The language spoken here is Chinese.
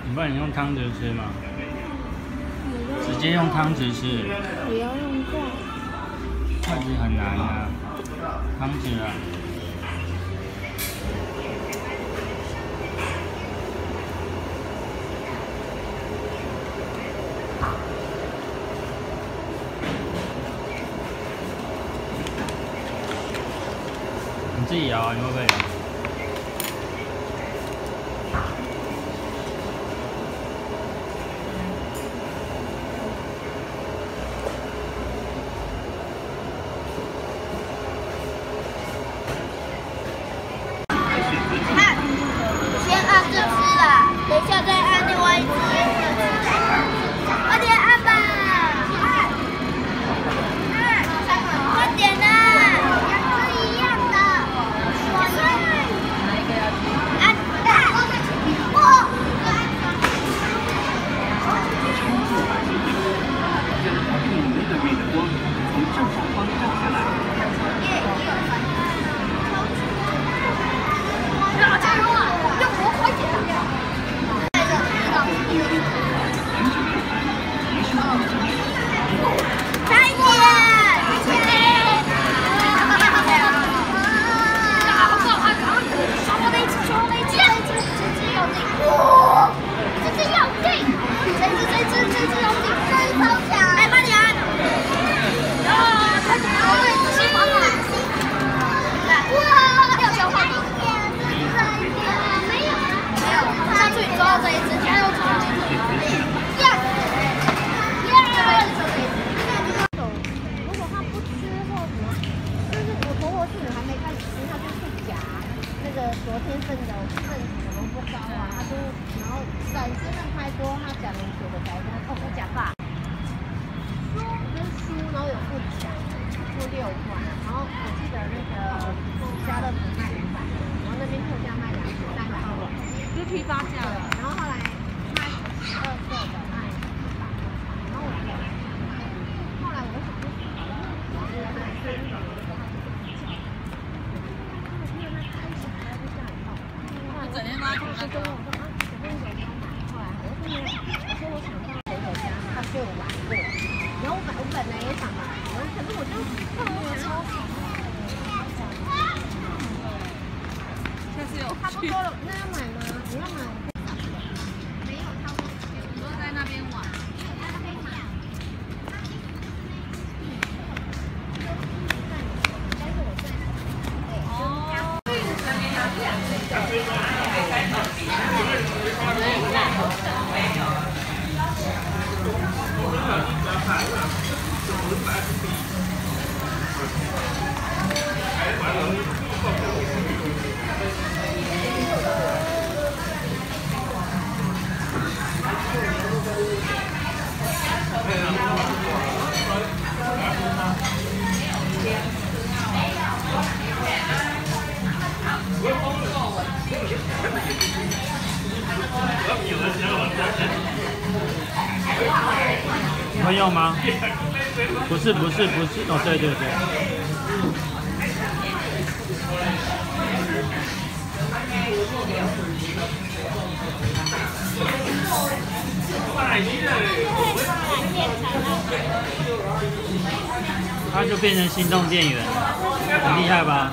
你不然你用汤匙吃吗？直接用汤匙吃。 我要用筷。 筷子很难啊，汤匙啊。你自己摇啊，你会不会摇？ 先按这只啦，等一下再按另外一只。快点按吧！快点啦！是一样的。按。加油啊！要活快点！快点！双倍机，双倍机，这只要定，这只要定，这只要定，这超强！哎，慢点！啊，太强了！起跑了！哇，要交换吗？没有，上次你抓到这一只，加油！如果他不吃或什么，就是我婆婆是我还没开始吃，他就去夹那个昨天剩的什么不高啊，他就然后展示那拍多，他讲了写的白跟我讲吧，书跟书，然后有附奖，附6块，然后我记得那个家乐福卖500，然后那边特价卖200，300多，就批发价了，然后后来卖12色的卖100，然后我觉得。后来我就想说，整天都在涂那个。我想到回头家，他对我玩过，然后我本来也想买，可是我就超喜欢。下次有差不多了，那要买吗？你要买？没有，差不多。你说在那边玩。 会用吗？不是，哦，对对对。它就变成行动电源，很厉害吧？